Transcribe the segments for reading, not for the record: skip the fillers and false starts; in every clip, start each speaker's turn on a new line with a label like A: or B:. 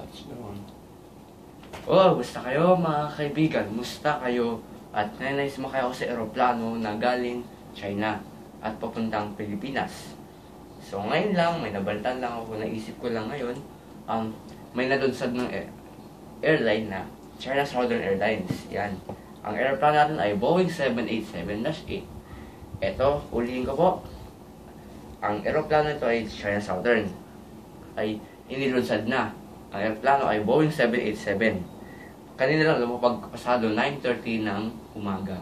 A: Touchdown. Oh, gusto kayo mga kaibigan? Musta kayo? At ngayon ay sumakay ako sa eroplano na galing China at papuntang Pilipinas. So ngayon lang, may nabalitan lang ako, naisip ko lang ngayon, may nalunsad ng airline na China Southern Airlines. Yan. Ang aeroplano natin ay Boeing 787-8. Ito, ulihin ko po. Ang aeroplano ito ay China Southern. Ay inilunsad na. Ang aeroplano ay Boeing 787. Kanina lang lumapagpasado 9:30 ng umaga.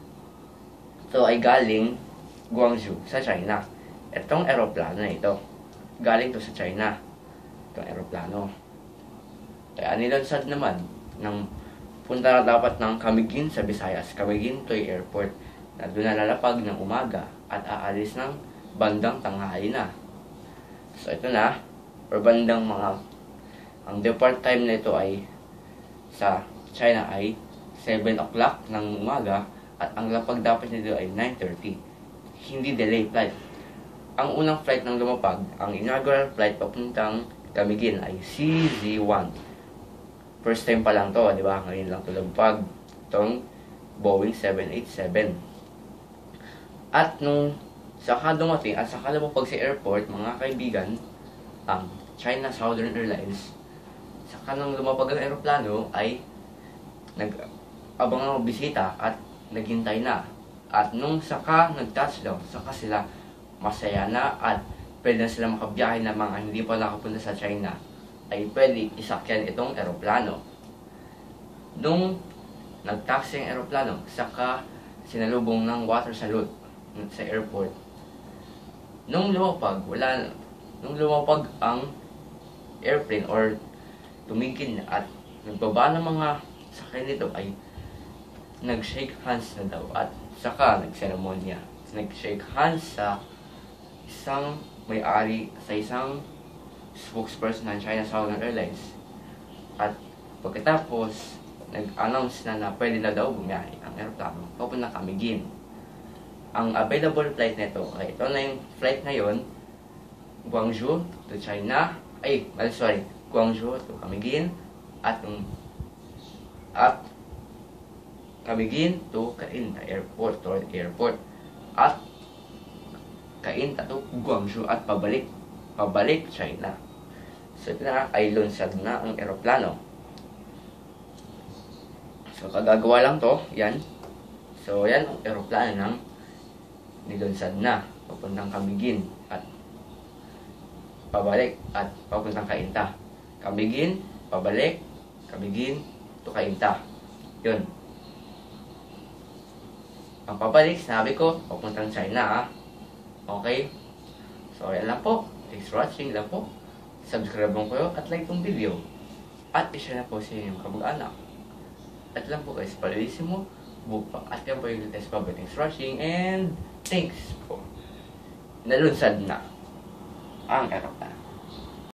A: Ito ay galing Guangzhou sa China. Itong aeroplano na ito, galing to sa China. Itong aeroplano. Kaya nilunsad naman ng punta na dapat ng Camiguin sa Visayas, Camiguin Toy Airport, na doon na lalapag ng umaga at aalis ng bandang tanghali na. So ito na, or bandang ang depart time na ito ay sa China ay 7 o'clock ng umaga at ang lapag dapat nito ay 9:30. Hindi delay flight. Ang unang flight ng lumapag, ang inaugural flight papuntang Camiguin ay CZ1. First time pa lang to, di ba? Ngayon lang ito lumapag. Itong Boeing 787. At nung saka dumating at saka lumapag sa airport, mga kaibigan, ang China Southern Airlines, saka nung lumapag ang aeroplano ay nag-abang ng bisita at naghintay na. At nung saka nag-touchdown, saka sila masaya na at pwede na sila makabiyahe na mga hindi pa nakapunta sa China, ay pwede isakyan itong aeroplano. Nung nag-taxi ang aeroplano, saka sinalubong ng water salute sa airport. Nung lumapag ang airplane or tumigil na at nagbaba ng mga sakay nito ay nag-shake hands na daw at saka nagseremonya. Nag-shake hands sa isang may-ari, sa isang spokesperson ng China Southern Airlines. At pagkatapos, nag-announce na pwede na daw bumiyahe ang aeroplano papunta Camiguin. Ang available flight nito ay ito na yung flight ngayon, Guangzhou to China, Guangzhou to Camiguin at Camiguin to Cainta Airport at Cainta to Guangzhou at pabalik China. So ito na ay lunsad na ang aeroplano. So kagagawa lang to, yan. So yan ang aeroplano ng nilunsad na papuntang Camiguin at pabalik at papuntang Cainta. Camiguin, pabalik, Camiguin to Cainta. Yun. Ang pabalik, sinabi ko, papuntang China, Okay? So, yan lang po. Thanks for watching lang po. Subscribe mo kayo at like tong video. At ishare na po sa inyong kamag-anak. At lang po guys, palisin mo, buka. At yan po yung latest pa. Thanks for watching and thanks po. Nalunsad na ang aeroplano.